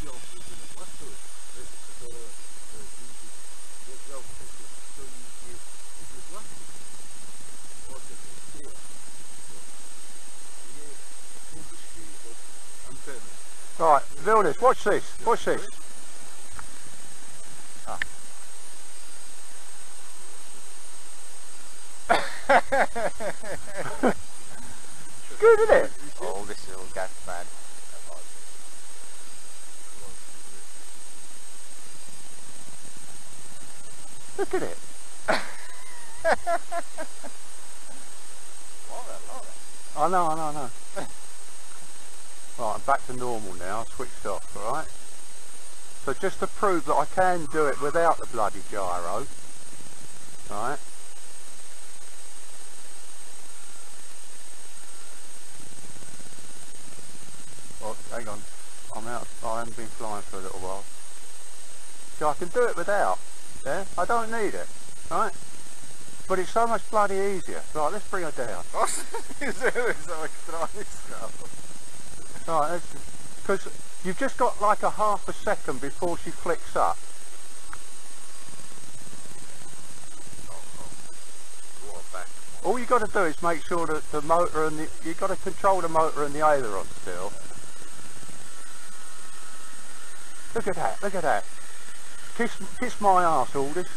Right, Vilnius, watch this, watch this. Ah. Good, isn't it? Oh, this is all gas, man. Look at it. I know. Right, I'm back to normal now, switched off, alright? So just to prove that I can do it without the bloody gyro, right? Oh, hang on, I haven't been flying for a little while. So I can do it without, yeah? I don't need it, right? But it's so much bloody easier. Right, let's bring her down. Right, because you've just got like a half a second before she flicks up. All you got to do is make sure that the motor and you've got to control the motor and the aileron still. Look at that, look at that. Kiss my arse, Aldous.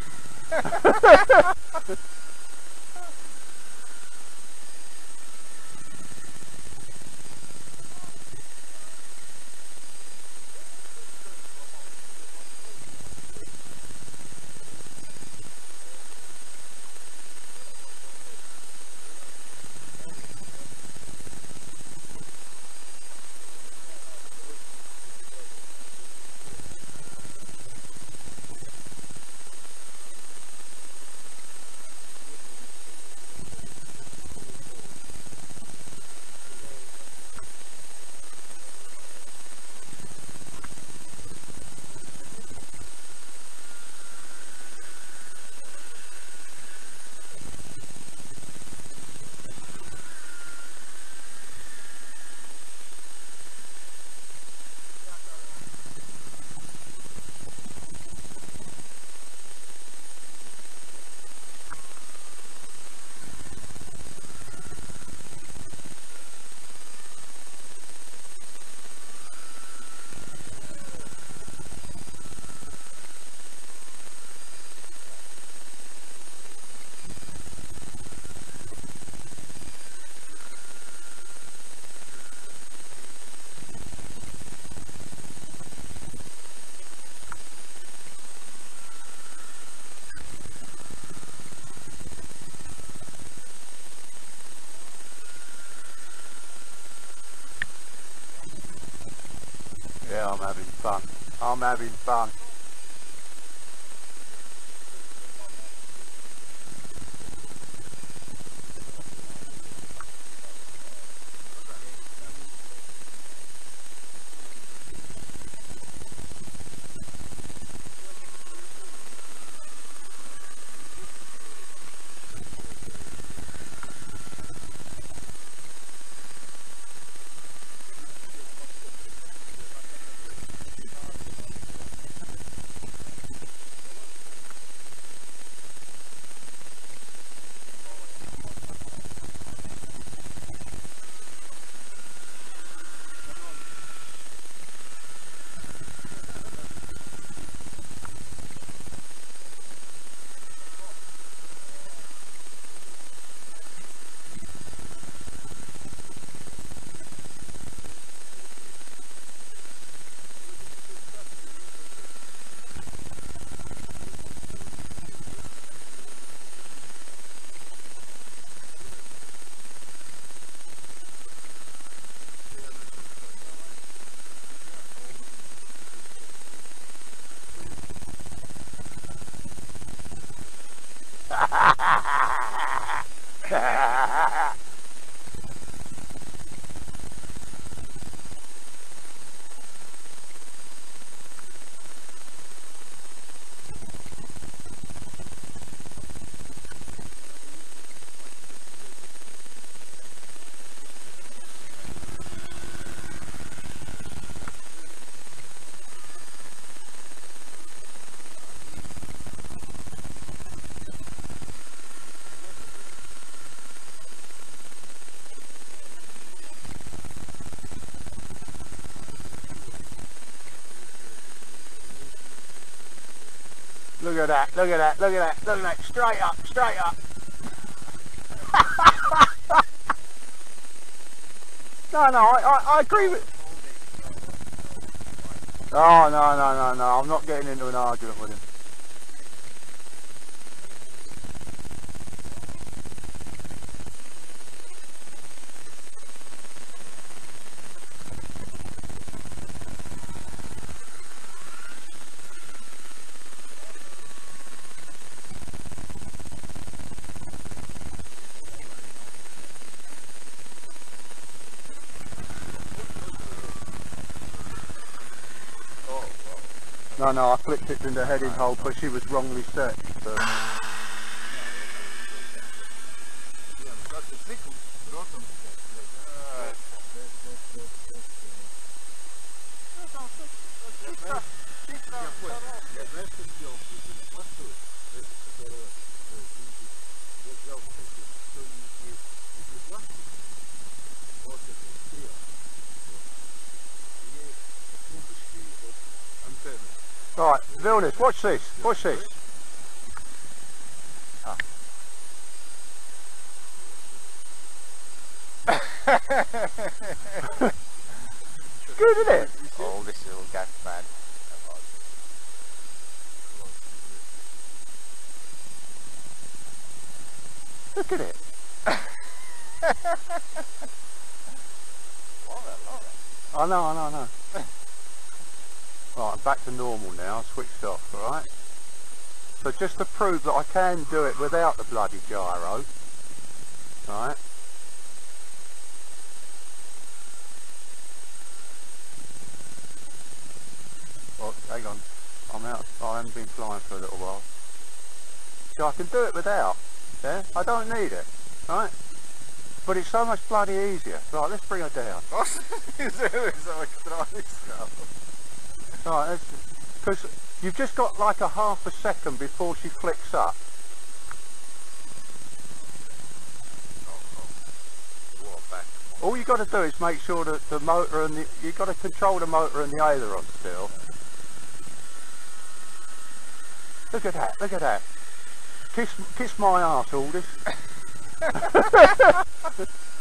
Yeah, I'm having fun. I'm having fun. Look at that, look at that, look at that, look at that, straight up, straight up. No, I agree with... Oh, no, I'm not getting into an argument with him. No, I flipped it in the heading hole because she was wrongly set. So. Right, Vilnius, watch this, watch this. Ah. Good, isn't it? Oh, this is all gas, man. Look at it. I know. Right, I'm back to normal now, switched off, alright? So just to prove that I can do it without the bloody gyro, right? Oh, hang on, I'm out, I haven't been flying for a little while. So I can do it without, yeah? I don't need it, right? But it's so much bloody easier. Right, let's bring her down. Right, because you've just got like a half a second before she flicks up. All you got to do is make sure that the motor and the, you've got to control the motor and the aileron still. Look at that, look at that. Kiss my arse, Aldous.